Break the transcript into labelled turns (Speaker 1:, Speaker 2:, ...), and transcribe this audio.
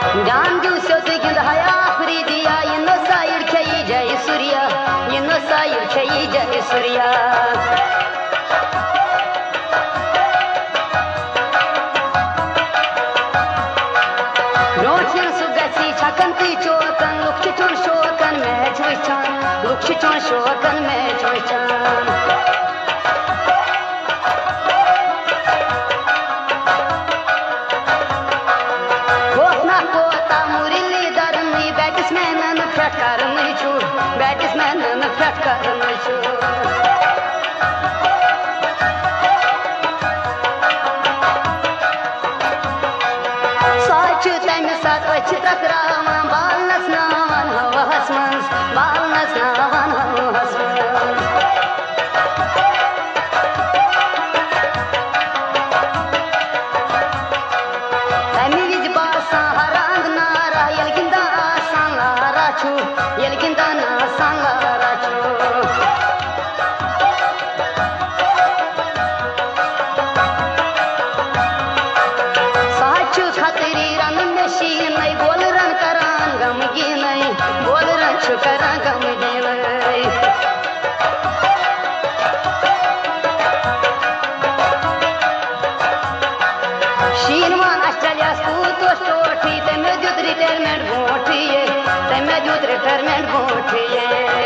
Speaker 1: जान दिवसो गिंद हया फ्री दिया इन साइड खेई जय सूर्या इन साइड खेई जय सूर्या रोशन सुगसी छकन ती चोकन लुक चुन शोकन मैच वचन लुक चुन शोकन मैच वचन बैट्समैन फट कर साचु तमि साथ अच्छ तकरावन बाल नसनावन हवास मंज बाल नसनावन हवास तमि विज बासा हरांग नारा यल गिंदा आसान लारा छु यल गिंदा रिटायरमेंट वोट